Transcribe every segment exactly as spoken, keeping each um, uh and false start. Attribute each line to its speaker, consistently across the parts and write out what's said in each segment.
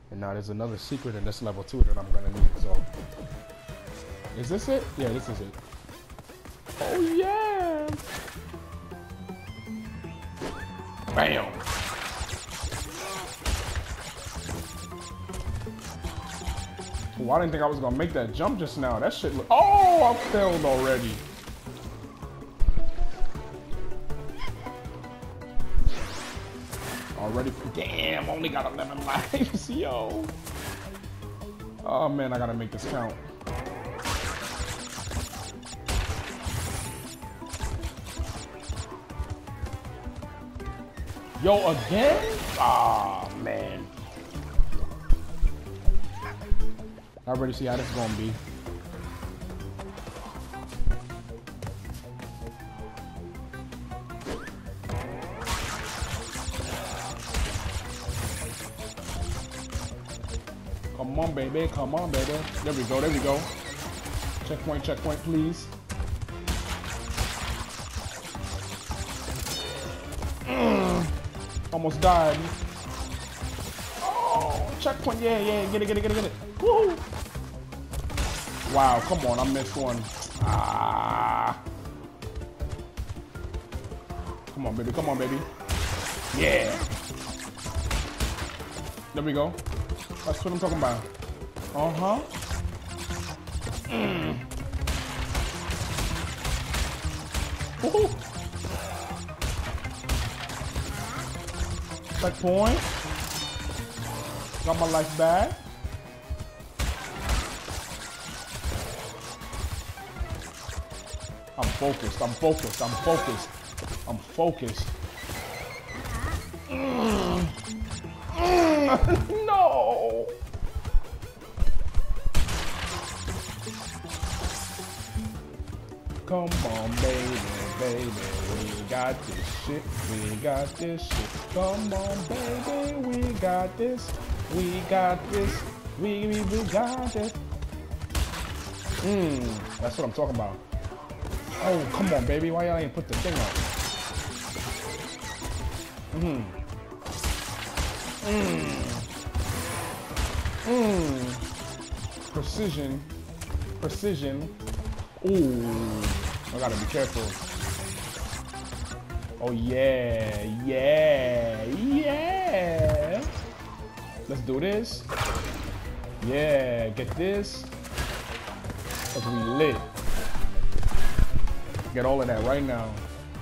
Speaker 1: And now there's another secret in this level too that I'm gonna need, so. Is this it? Yeah, this is it. Oh yeah! Bam! Oh, I didn't think I was gonna make that jump just now. That shit look. Oh, I failed already. Already. Damn, only got eleven lives, yo. Oh man, I gotta make this count. Yo, again? Ah, man. I already see how this is gonna be. Come on, baby. Come on, baby. There we go. There we go. Checkpoint, checkpoint, please. Mm. Almost died. Oh, checkpoint. Yeah, yeah. Get it, get it, get it, get it. Woo! Wow, come on. I missed one. Ah. Come on, baby. Come on, baby. Yeah. There we go. That's what I'm talking about. Uh-huh. Mm. Woohoo! Checkpoint. Got my life back. I'm focused. I'm focused. I'm focused. I'm focused. Mm. Mm. No. Come on, baby, baby, we got this shit. We got this shit. Come on, baby, we got this. We got this. We we, we got it. Mmm, that's what I'm talking about. Oh, come on, baby. Why y'all ain't put the thing up? Mmm. Mmm. Mmm. Precision. Precision. Ooh. I gotta be careful. Oh, yeah. Yeah. Yeah. Let's do this. Yeah. Get this. Cause we lit. Get all of that right now.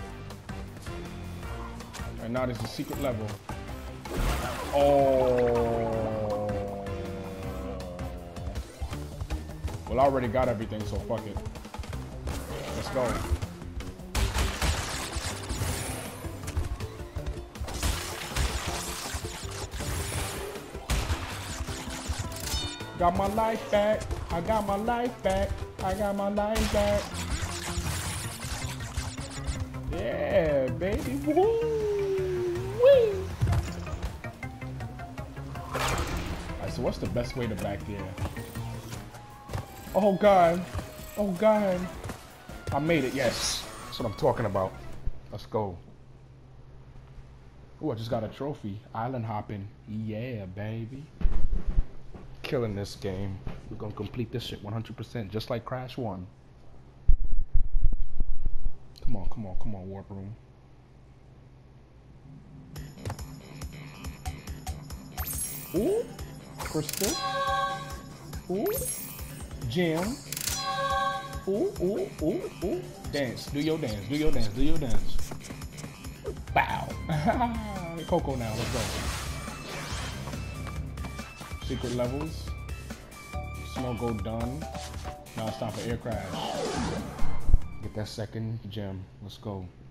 Speaker 1: And now there's a secret level. Oh. Well, I already got everything, so fuck it. Let's go. Got my life back. I got my life back. I got my life back. Yeah, baby. Woo-wee. Alright, so what's the best way to back there? Oh God. Oh God. I made it, yes. That's what I'm talking about. Let's go. Oh, I just got a trophy. Island hopping. Yeah, baby. Killing this game. We're gonna complete this shit one hundred percent, just like Crash one. Come on, come on, come on, Warp Room. Ooh, Crystal. Ooh, Gem. Ooh, ooh, ooh, ooh. Dance, do your dance, do your dance, do your dance. Bow. Coco now, let's go. Secret levels. Snow go done. Now it's time for air crash. Get that second gem. Let's go.